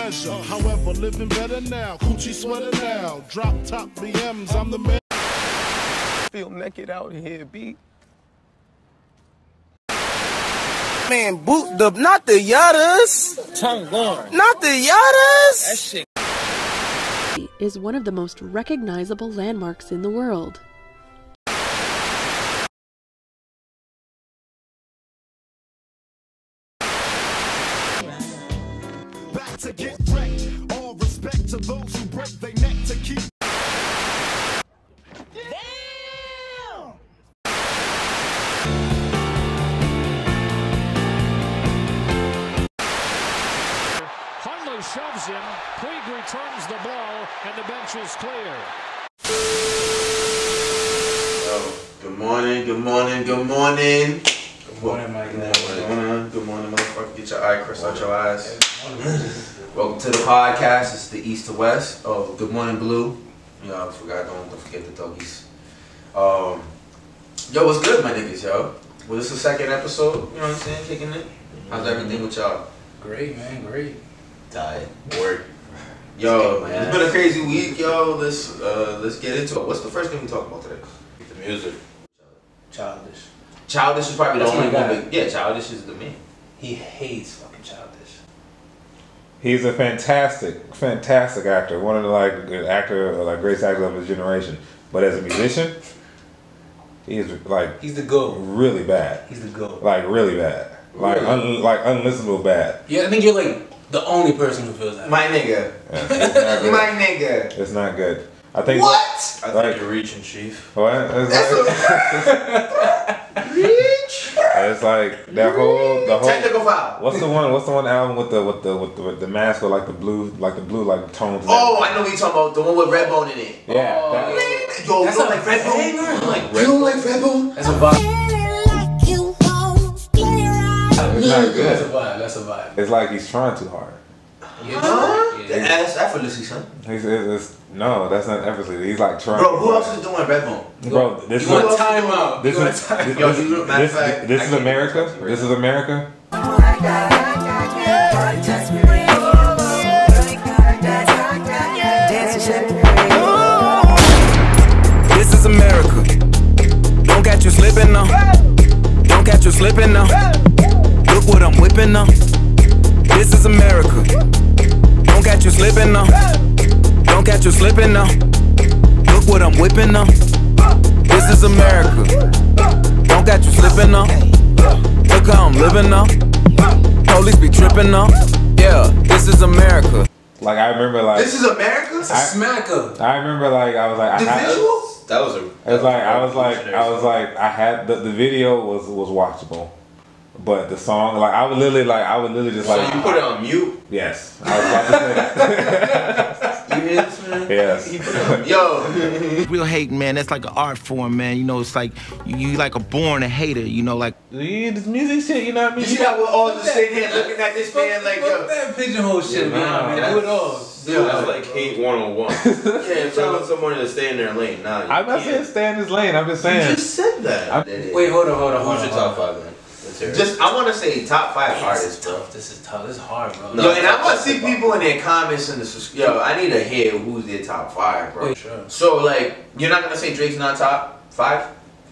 measure. However, living better now. Coochie sweater now. Drop top BMs, I'm the man. Feel naked out here, B. Man, boot the, not the Yattas. Tongue gone. Not the Yattas. That shit. Is one of the most recognizable landmarks in the world. Back to get wrecked. All respect to those who break their neck to keep. Shoves him, Puig returns the ball, and the bench is clear. Good morning, good morning, good morning. Good morning, Mike. Good morning, motherfucker. Get your eye crust out your eyes. Welcome to the podcast. It's the East to West. Oh, good morning, Blue. Y'all forgot, don't forget the doggies. Yo, what's good, my niggas, yo? Well, this is the second episode, you know what I'm saying, kicking it. How's everything with y'all? Great, man, great. Tired. Work. Yo, it's been a crazy week, yo. Let's get into it. What's the first thing we talk about today? The music. Childish. Childish is probably the That's only my one. guy. Yeah, Childish is the man. He hates fucking Childish. He's a fantastic actor. One of the greatest actors of his generation. But as a musician, he's the GOAT. really bad. He's the GOAT. Like really bad. Like unlistenable bad. Yeah, I think you're like the only person who feels that. My nigga. Yeah, My nigga. it's not good. I think What? I think you're reaching, Chief. What? Reach? It's like the whole Technical foul. What's the one album with the mask with like the blue tones? Oh, I know what you're talking about. The one with Redbone in it. Yeah. Oh, Yo, that's you don't a like Redbone? banger. You don't like Redbone? That's a vibe. It's not good. That's a vibe. That's a vibe. It's like he's trying too hard. Yeah. That's effortlessly, son. No, that's not effortlessly. He's like trying. Bro, who else is doing Redbone? Bro, this You want is timeout? this You want is timeout? this is America. This is America. This is America. Don't catch you slipping now. Don't catch you slipping now. Look what I'm whipping now. This is America. Don't catch you slipping now. Don't catch you slipping now. Look what I'm whipping now. This is America. Don't catch you slipping now. Look how I'm living now. Police be tripping now. Yeah, this is America. Like I remember, like This is America? It's a smacker. I remember, like I was like, The visuals? I had the video was watchable, but the song, like I would literally just So like. you put it on mute? Yes, I was about to say that. You hear this, man? Yes. You put it on, yo. Real hate, man, that's like an art form, man. You know, it's like you like a born a hater, you know, like This music shit, you know what I mean? You see how we're all just sitting here looking at this man like, yo. that pigeonhole shit, man. Do it all. Yeah, that's like hate 101. Yeah, telling someone to stay in their lane. Nah, I'm not saying stay in this lane. I'm just saying. You just said that. Wait, hold on. Who's your top five, man? Let's hear it. Just, I want to say top 5 artists, bro. This is tough. This is hard, bro. Yo, and I want to see people in their comments and yo, I need to hear who's their top 5, bro. Wait, sure. So, like, you're not gonna say Drake's not top 5?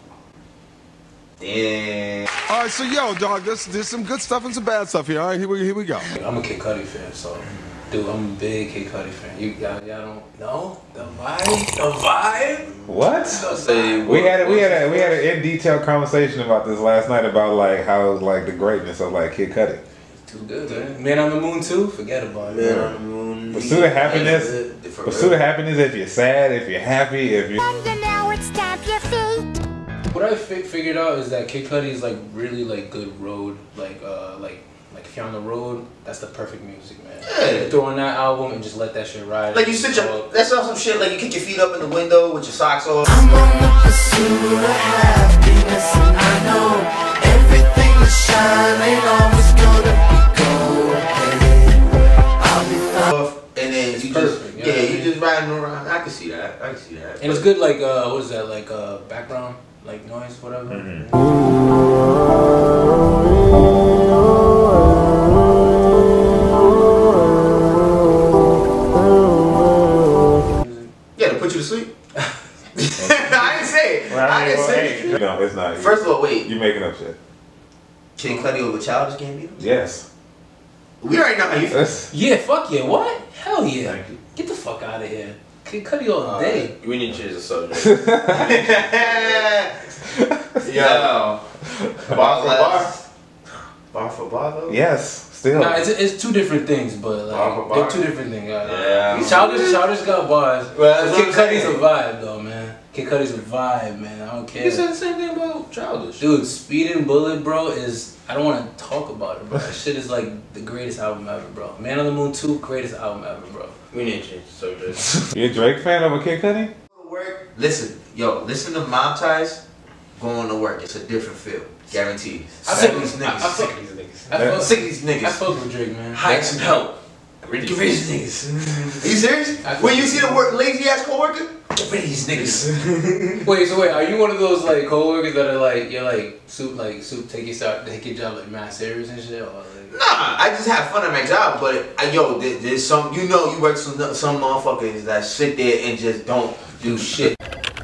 Damn. All right, so yo, dog, there's some good stuff and some bad stuff here. All right, here we go. I'm a Kid Cudi fan, so dude, I'm a big Kid Cudi fan. Y'all don't know the vibe? The vibe? What? Say We had an in detail conversation about this last night about like how like the greatness of like Kid Cudi. Too good, man. Man on the Moon too? Forget about it. Man on the Moon. Pursuit of happiness. Pursuit of happiness. If you're sad, if you're happy, if you. What I figured out is that Kid Cudi is like really like good road, like if you're on the road, that's the perfect music, man. Yeah. Throw on that album and just let that shit ride. Like, you sit your, that's not some shit, like, you kick your feet up in the window with your socks off. I'm on the pursuit of happiness, and I know everything that shine ain't always gonna be gold. I'll be fine. And then you perfect, just, you just riding around. I can see that. And it's good, like, what is that, like, background, like, noise, whatever. not. First of all, wait. You're making up shit. Kid Cudi over Childish Gambino? Yes. We already know how you feel. Yeah, fuck yeah. What? Hell yeah. Thank you. Get the fuck out of here. Kid Cudi all day. We need to change the subject. Yo. Bar for bar. Bar for bar though? Yes. Still. Nah, it's two different things, but Bar for like bar? they're two different things. Yeah. Childish got bars. Well, that's Kid what I'm Cudi's a saying. vibe though, man. Kid Cudi's a vibe, man. I don't care. You said the same thing about Childish. Dude, Speedin' Bullet, bro, is... I don't want to talk about it, bro. That shit is like the greatest album ever, bro. Man on the Moon 2, greatest album ever, bro. We need to change the subject. You a Drake fan over Kid Cudi? Listen, listen to Mob Ties going to work. It's a different feel. Guaranteed. I Sick fuck of these I niggas. fuck Sick of these niggas. I fuck- Sick of these I niggas. fuck with Drake, man. Hire some help. Get rid of these niggas. Are you serious? When you see the lazy ass coworker, get rid of these niggas. Wait, are you one of those like coworkers that are like you're like soup take your job like mad serious and shit? Or, like, Nah, I just have fun at my job, but there's some you work some motherfuckers that sit there and just don't do shit.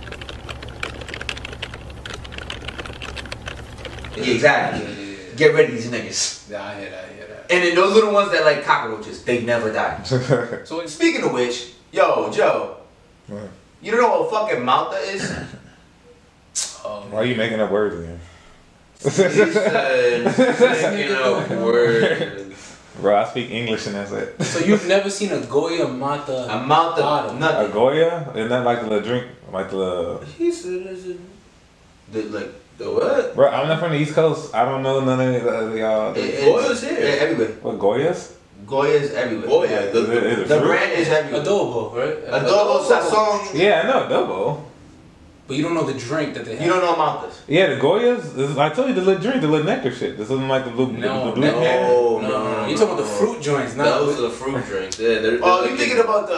Yeah, exactly. Yeah. Get rid of these niggas. Yeah, I hear that. And then those are the ones that like cockroaches. They never die. So Speaking of which, yo, Joe, What? you don't know what fucking Malta is? Why are you making up words again? He said, making up words. Bro, I speak English and that's it. So you've never seen a Goya Mata? A Malta, bottle? A nothing. Goya? Isn't that like the little drink? Like the little... He said, The what? Bro, I'm not from the East Coast. I don't know none of y'all. Goya's here. Yeah, everywhere. What, Goyas? Goya's everywhere. Goya, Yeah. the- Is it The fruit? brand is everywhere. Adobo, right? Adobo Sazon. Yeah, I know, Adobo. But you don't know the drink that they have. You don't know Maltas. Yeah, the Goyas, I told you the little drink, the little nectar shit. This isn't like the blue, No, the blue no. can. No. You're talking about the fruit joints, not Those are the fruit drinks. Yeah, they're Oh, like you thinking about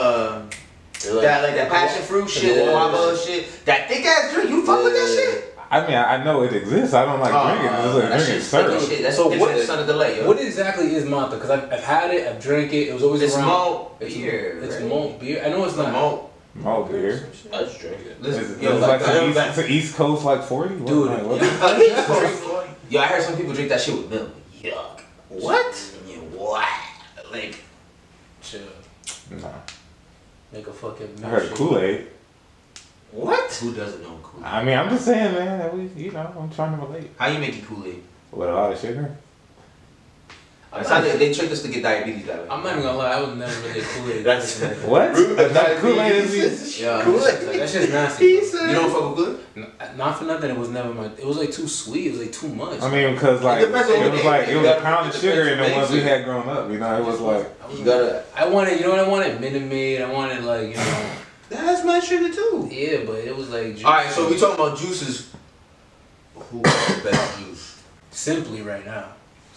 that passion fruit shit, Yeah. guava shit, that thick ass drink? You fuck with that shit? I mean, I know it exists. I don't like drinking it. It's like that drinking shit's fucking syrup. shit. That's So different what- son of delay, yo. What exactly is Mata? Because I've had it, I've drank it. It was always It's around. malt It's beer, It's right? malt beer. I know it's It's not. malt. Malt beer. I just drink it. Is Listen, it yo, like like it's an East Coast like 40? What, Dude, like, what? Yo, I heard some people drink that shit with milk. Yuck. What? Yeah, what? Like, Chill. Nah. Make a fucking. I heard of Kool-Aid. what? Who doesn't know Kool-Aid? I mean, I'm just saying, man, that we, I'm trying to relate. How you make your Kool-Aid? With a lot of sugar. That's how they tricked us to get diabetes that way. I'm not even gonna lie, I was never really Kool-Aid. What? That Kool-Aid is... Yeah, Kool-Aid. that shit's nasty. You don't fuck with Kool-Aid? Not for nothing. It was never my. It was like too sweet. It was like too much. I mean, because like, It depends on it what was they- like, it was a pound of it sugar in depends the what ones we makes had growing up. You know, it was like... You gotta. I wanted. You know what I wanted? Minute Maid. I wanted like That's my sugar too. Yeah, but it was like. Juice. Alright, so we talking about juices. Who has the best juice? Simply right now.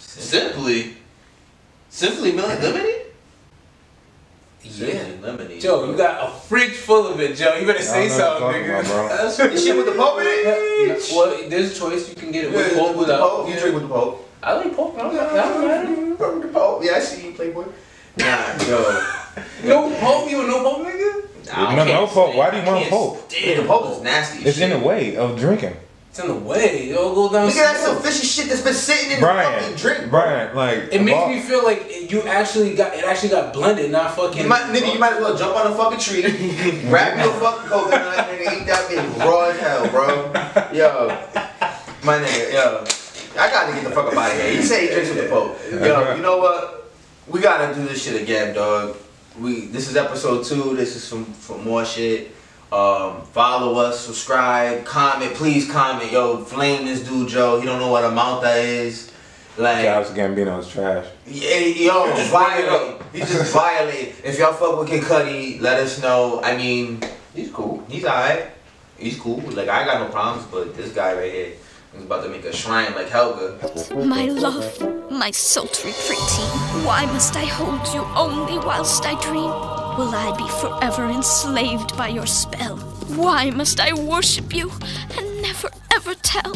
Simply Millie Lemonade? Yeah. Lemonade. Joe, you got a fridge full of it, Joe. You better say I don't know what something, you're talking nigga. about, bro. The shit with the pulp in it? Well, there's a choice. You can get it with Yeah, pulp with the without. pulp. You drink with the pulp. I like pulp. I don't matter. With the pulp. Yeah, I see you, Playboy. Nah, yo. No pulp? You a no pulp nigga? No pulp. Why do you want pulp? Damn, the pulp is nasty. It's in the way of drinking. It's in the way. It'll go down. Look at that slow. some fishy shit that's been sitting in the fucking drink. Brian, like... It makes me feel like you actually got blended, not fucking. You might as well jump on a fucking tree, grab your fucking coconut, and eat that bitch raw as hell, bro. Yo, my nigga, yo, I gotta get the fuck up out of here. He said he drinks with the Pope. Yo, you know what? We gotta do this shit again, dog. This is episode 2. This is for more shit. Follow us, subscribe, comment. Please comment. Yo, flame this dude, Joe. He don't know what a Malta is. Like, Childish Gambino is trash. yeah, yo, violate. He just violated. If y'all fuck with Kid Cudi, let us know. I mean, he's cool. He's alright. He's cool. Like, I got no problems, but this guy right here is about to make a shrine like Helga. My love, my sultry preteen, why must I hold you only whilst I dream? Will I be forever enslaved by your spell? Why must I worship you and never ever tell?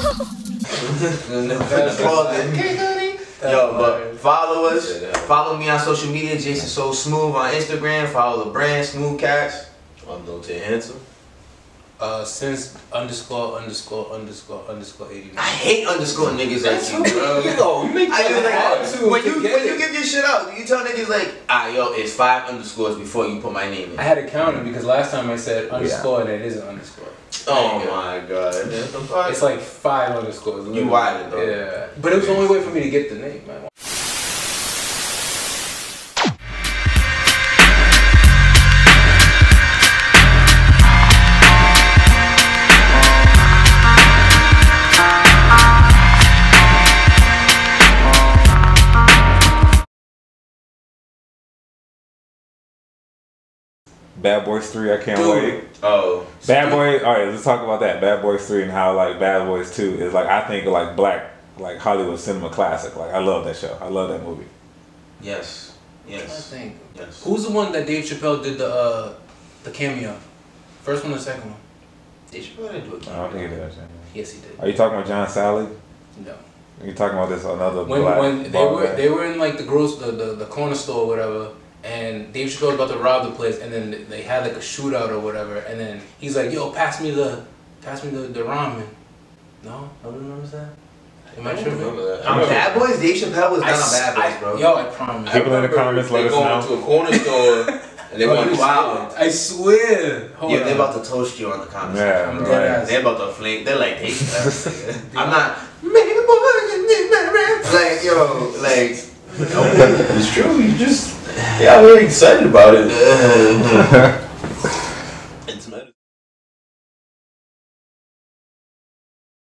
Yo, but follow us. Follow me on social media, Jason So Smooth on Instagram. Follow the brand, Smooth Cats. I'm No Tay Handsome. Since _____89. I hate underscore niggas like you, bro. You make when you give your shit out, you tell niggas like, yo, it's 5 underscores before you put my name in. I had to count it because last time I said underscore and it is an underscore. Oh my god. It's like 5 underscores. You wildin' though. Yeah. But it was the only way for me to get the name, man. Bad Boys 3, I can't wait. Oh. Bad Boys, alright, let's talk about that. Bad Boys 3 and how like Bad Boys 2 is like, I think like black, like Hollywood cinema classic. Like I love that show. I love that movie. Yes. Yes. I think. Yes. Who's the one that Dave Chappelle did the cameo? First one or second one? Dave Chappelle didn't do a cameo. I don't think he did. Yes, he did. Are you talking about John Sally? No. Are you talking about this another when they were in like the corner store or whatever. And Dave Chappelle was about to rob the place, and then they had like a shootout or whatever, and then he's like, "Yo, pass me the ramen." No, nobody remembers that. Am I tripping? On Bad Boys, Dave Chappelle was not on Bad Boys, bro. Yo, I promise. People in the comments let us know. They go to a corner store and they want to wow. I swear. They're about to toast you on the comments. Yeah, right. They're about to flame. They're like, hey, I'm not. Like, yo, like. It's true. You just. Yeah, I'm really excited about it.